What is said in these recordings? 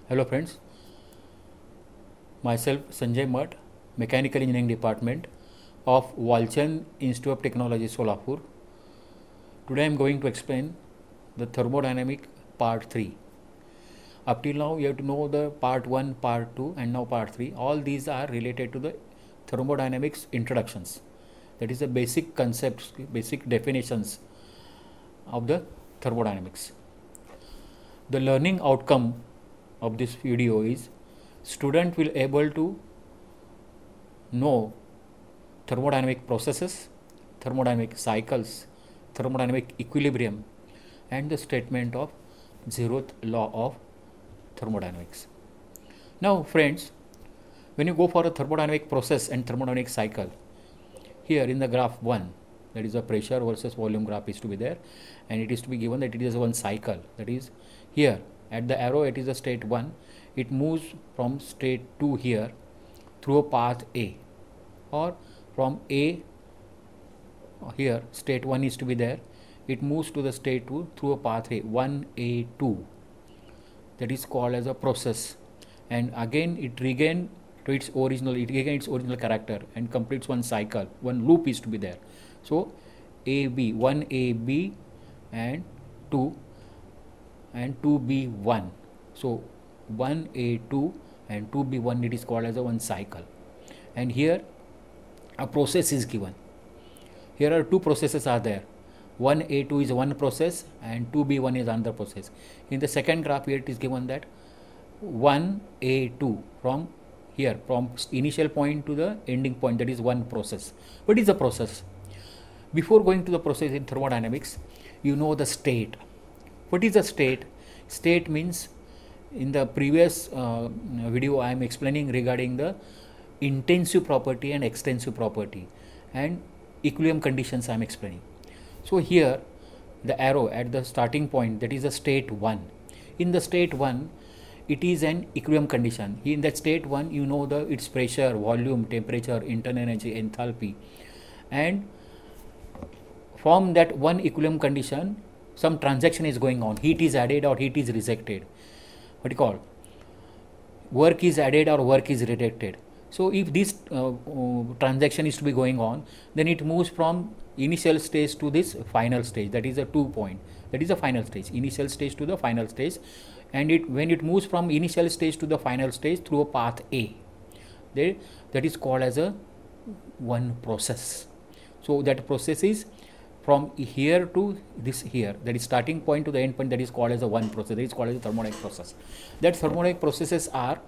Hello friends, myself Sanjay Math, Mechanical Engineering Department of Walchand Institute of Technology, Solapur. Today I am going to explain the thermodynamic part 3. Up till now you have to know the part 1, part 2 and now part 3. All these are related to the thermodynamics introductions. That is the basic concepts, basic definitions of the thermodynamics. The learning outcome of this video is student will able to know thermodynamic processes, thermodynamic cycles, thermodynamic equilibrium and the statement of zeroth law of thermodynamics. Now friends, when you go for a thermodynamic process and thermodynamic cycle, here in the graph 1, that is a pressure versus volume graph is to be there, and it is to be given that it is one cycle. That is here at the arrow it is a state 1, it moves from state 2 here through a path A, or from A here state 1 is to be there, it moves to the state 2 through a path A, 1A2, that is called as a process, and again it regains its original character and completes one cycle, one loop is to be there. So AB, 1AB and 2 and 2B1. So 1A2 and 2B1, it is called as a one cycle. And here a process is given. Here are two processes are there. 1A2 is one process and 2B1 is another process. In the second graph here it is given that 1A2 from here, from initial point to the ending point, that is one process. What is the process? Before going to the process in thermodynamics, you know the state. What is the state? State means, in the previous video I am explaining regarding the intensive property and extensive property and equilibrium conditions I am explaining. So here the arrow at the starting point, that is a state 1. In the state 1 it is an equilibrium condition. In that state 1 you know its pressure, volume, temperature, internal energy, enthalpy, and from that one equilibrium condition some transaction is going on, heat is added or heat is rejected. What you call work is added or work is rejected. So if this transaction is to be going on, then it moves from initial stage to this final stage, that is a 2 point, that is the final stage, initial stage to the final stage, and when it moves from initial stage to the final stage through a path A, that is called as a one process. So that process is from here to this here, that is starting point to the end point, that is called as a one process, that is called as a thermodynamic process. That thermodynamic processes are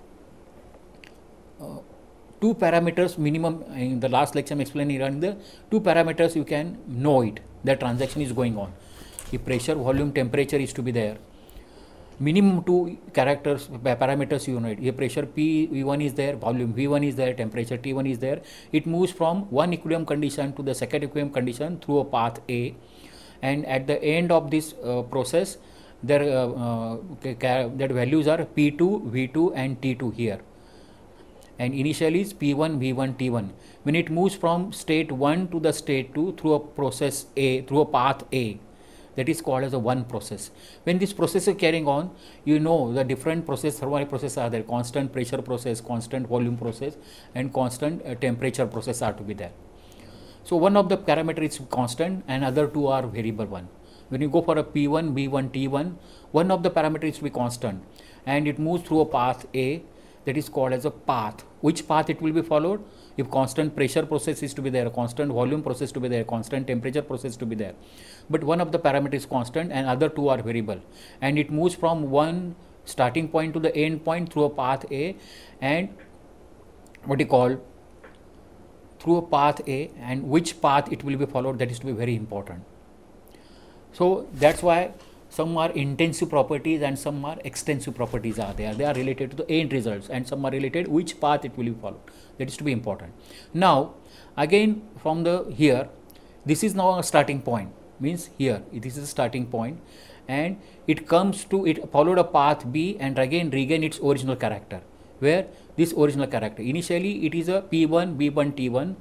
two parameters minimum. In the last lecture I am explaining regarding the two parameters you can know it, that transaction is going on. If pressure, volume, temperature is to be there, minimum two parameters you know it. If pressure P1 is there, volume V1 is there, temperature T1 is there, it moves from one equilibrium condition to the second equilibrium condition through a path A, and at the end of this process their values are P2, V2 and T2 here, and initially is P1, V1, T1. When it moves from state 1 to the state 2 through a process A, through a path A, that is called as a one process. When this process is carrying on, you know the different process, thermodynamic processes are there, constant pressure process, constant volume process and constant temperature process are to be there. So one of the parameter is constant and other two are variable one. When you go for a P1, V1, T1, one of the parameter is to be constant and it moves through a path A, that is called as a path. Which path it will be followed? If constant pressure process is to be there, constant volume process to be there, constant temperature process to be there, but one of the parameters is constant and other two are variable, and it moves from one starting point to the end point through a path A, and what you call through a path A, and which path it will be followed, that is to be very important. So that's why some are intensive properties and some are extensive properties are there. They are related to the end results, and some are related which path it will be followed. That is to be important. Now again from the here, this is now a starting point, means here this is a starting point, and it comes to, it followed a path B and again regain its original character. Where this original character, initially it is a P1, B1, T1,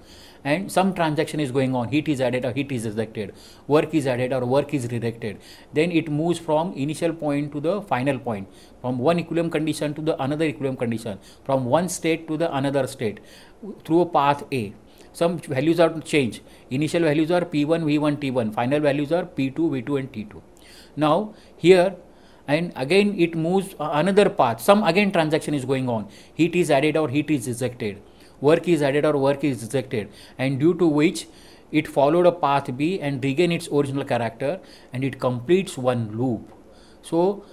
and some transaction is going on, heat is added or heat is rejected, work is added or work is rejected, then it moves from initial point to the final point, from one equilibrium condition to the another equilibrium condition, from one state to the another state through a path A. Some values are changed. Initial values are P1, V1, T1. Final values are P2, V2 and T2. Now here, and again it moves another path. Some again transaction is going on. Heat is added or heat is rejected. Work is added or work is rejected. And due to which it followed a path B and regain its original character and it completes one loop. So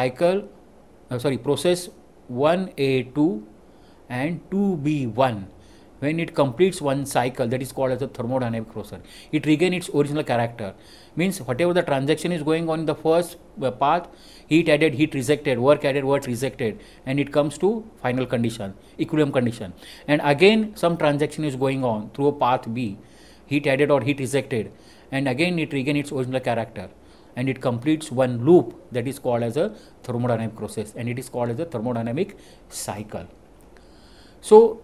process 1A2 and 2B1. When it completes one cycle, that is called as a thermodynamic process. It regains its original character. Means whatever the transaction is going on in the first path, heat added, heat rejected, work added, work rejected, and it comes to final condition, equilibrium condition. And again some transaction is going on through a path B, heat added or heat rejected, and again it regains its original character. And it completes one loop, that is called as a thermodynamic process, and it is called as a thermodynamic cycle. So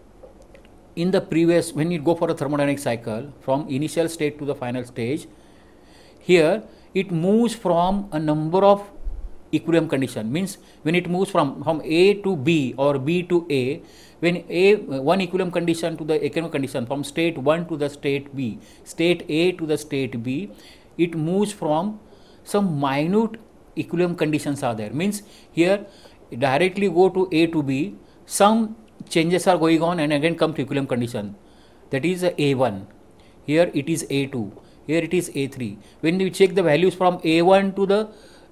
in the previous, when you go for a thermodynamic cycle from initial state to the final stage, here it moves from a number of equilibrium condition. Means when it moves from A to B or B to A, when one equilibrium condition to the equilibrium condition, from state 1 to the state B, state A to the state B, it moves from some minute equilibrium conditions are there. Means here directly go to A to B, some changes are going on and again come to equilibrium condition, that is A1, here it is A2, here it is A3. When we check the values from A1 to the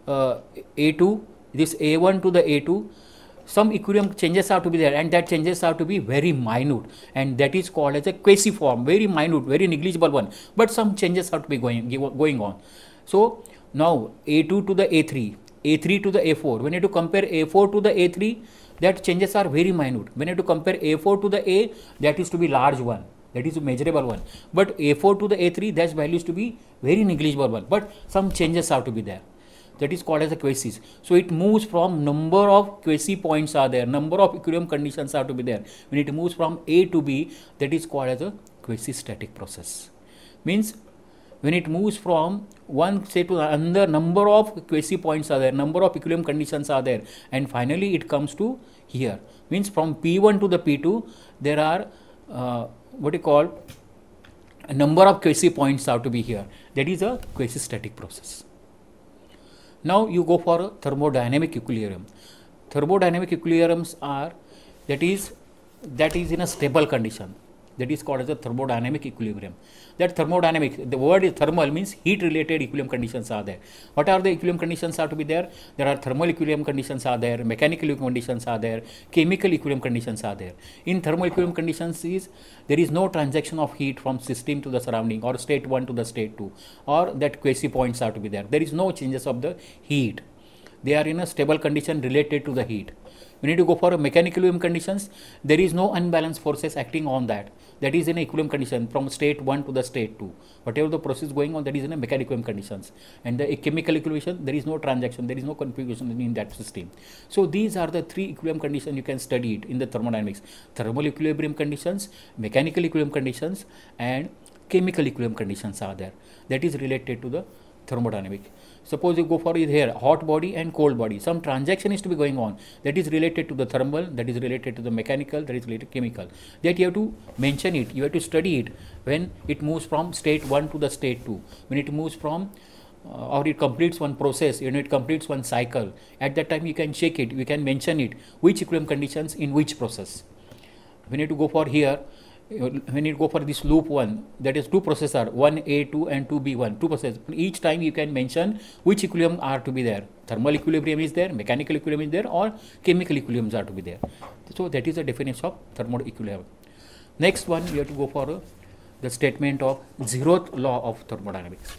A2, this A1 to the A2, some equilibrium changes have to be there, and that changes have to be very minute, and that is called as a quasi form, very minute, very negligible one, but some changes have to be going on. So now A2 to the A3, A3 to the A4, when you have to compare A4 to the A3, that changes are very minute. When you have to compare A4 to the A, that is to be large one, that is a measurable one, but A4 to the A3, that value is to be very negligible one, but some changes have to be there. That is called as a quasis. So it moves from number of quasi points are there, number of equilibrium conditions are to be there. When it moves from A to B, that is called as a quasi-static process. Means when it moves from one state to another, number of quasi points are there, number of equilibrium conditions are there, and finally it comes to here. Means from P1 to the P2, there are what you call a number of quasi points have to be here. That is a quasi-static process. Now you go for a thermodynamic equilibrium. Thermodynamic equilibriums are that is in a stable condition. That is called as a thermodynamic equilibrium. That thermodynamic, the word is thermal, means heat related equilibrium conditions are there. What are the equilibrium conditions are to be there? There are thermal equilibrium conditions are there, mechanical equilibrium conditions are there, chemical equilibrium conditions are there. In thermal equilibrium conditions there is no transaction of heat from system to the surrounding or state 1 to the state 2, or that quasi points are to be there. There is no changes of the heat. They are in a stable condition related to the heat. We need to go for a mechanical equilibrium conditions. There is no unbalanced forces acting on that. That is in a equilibrium condition from state 1 to the state 2. Whatever the process going on, that is in a mechanical equilibrium conditions. And the chemical equilibrium, there is no transaction, there is no configuration in that system. So these are the three equilibrium conditions you can study it in the thermodynamics. Thermal equilibrium conditions, mechanical equilibrium conditions, and chemical equilibrium conditions are there. That is related to the thermodynamic. Suppose you go for it here, hot body and cold body. Some transaction is to be going on. That is related to the thermal, that is related to the mechanical, that is related to chemical. That you have to mention it, you have to study it when it moves from state 1 to the state 2. When it moves from or it completes one process, it completes one cycle. At that time you can check it, you can mention it, which equilibrium conditions in which process. We need to go for here. When you go for this loop 1, that is two processes are 1A2 and 2B1, two processes. Each time you can mention which equilibrium are to be there. Thermal equilibrium is there, mechanical equilibrium is there, or chemical equilibriums are to be there. So that is the definition of thermal equilibrium. Next one, you have to go for the statement of zeroth law of thermodynamics.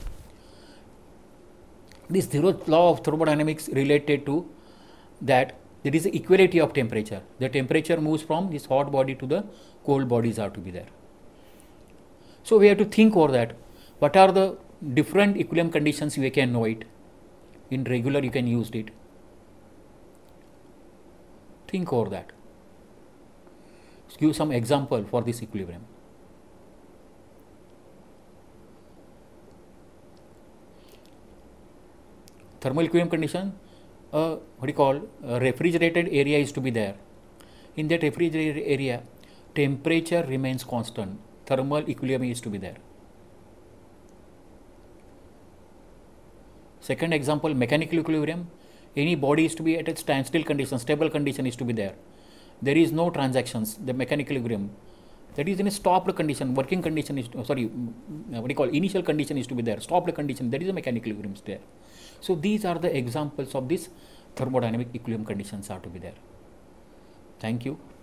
This zeroth law of thermodynamics related to that there is equality of temperature. The temperature moves from this hot body to the cold bodies are to be there. So we have to think over that. What are the different equilibrium conditions we can know it? In regular you can use it. Think over that. Give some example for this equilibrium. Thermal equilibrium condition, what do you call, a refrigerated area is to be there. In that refrigerated area, temperature remains constant. Thermal equilibrium is to be there. Second example, mechanical equilibrium. Any body is to be at a standstill condition, stable condition is to be there. There is no transactions, the mechanical equilibrium. That is in a stopped condition, working condition is, what do you call, initial condition is to be there, stopped condition, that is a mechanical equilibrium is there. So these are the examples of this thermodynamic equilibrium conditions are to be there. Thank you.